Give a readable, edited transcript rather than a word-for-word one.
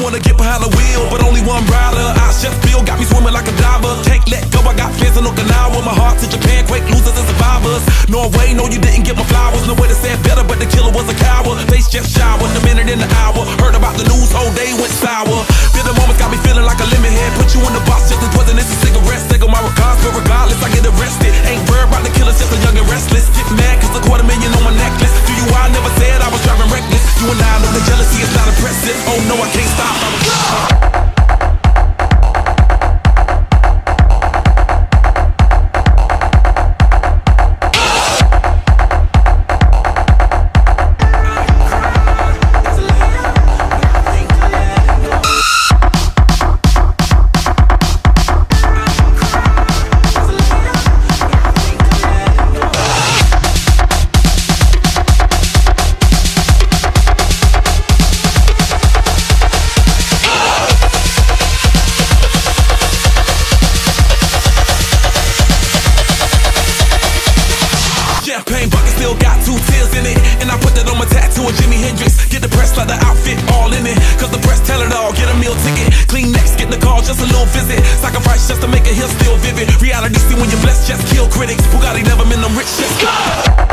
wanna get behind the wheel, but only one rider. I just feel got me swimming like a diver. Can't let go, I got fans in Okinawa. My heart to Japan, quake losers and survivors. Norway, no, you didn't get my flowers. No way to say it better, but the killer was a coward. Face just showered, a minute in the hour. Heard about the news, whole day went sour. Feel the moments got me feeling like a lemon head. Put you in the box just as poison, it's a cigarette. Take on my regards, but regardless, I get arrested. Ain't worried about the killers, just a young and restless. Get mad cause a $250,000 on my necklace. Do you I never said I was driving reckless. You and I know the jealousy is not impressive. Oh no, I can't stop. Champagne bucket still got 2 tears in it, and I put that on my tattoo of Jimi Hendrix. Get the press like the outfit all in it, cause the press tell it all. Get a meal ticket, clean next, get the call, just a little visit. Sacrifice just to make a hill still vivid. Reality see when you're blessed, just kill critics. Bugatti never been them rich, just